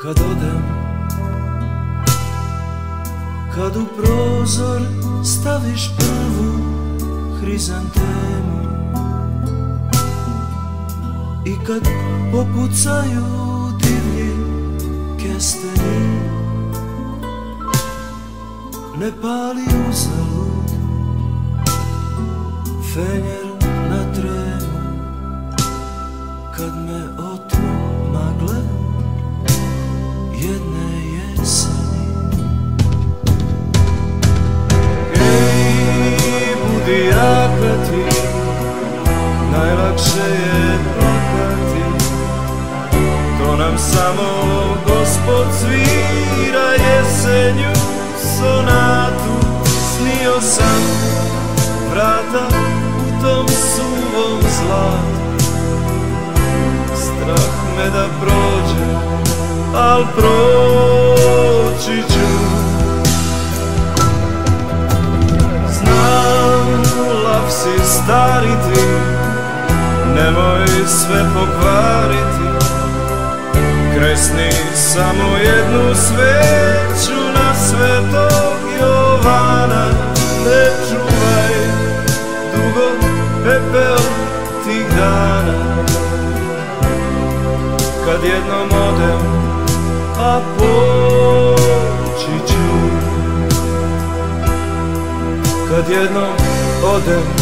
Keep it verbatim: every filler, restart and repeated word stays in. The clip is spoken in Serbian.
Kad odem, kad u prozor staviš prvu hrizantemu i kad popucaju divlji kesteni, ne pali uzalud fenjer na tremu. Kad me otmu magle jedne jeseni, hej, budi jaka ti, najlakše je plakati. To nam samo Gospod svira jesenju sonatu. Snio sam vrata u tom suvom zlatu, strah me da prođe, al proći ću. Znam, lav si stari ti, nemoj sve pokvariti. Kresni samo jednu sveću na Svetog Jovana, ne čuvaj dugo pepeo tih dana. Kad jednom odem, a poći ću, kad jednom odem,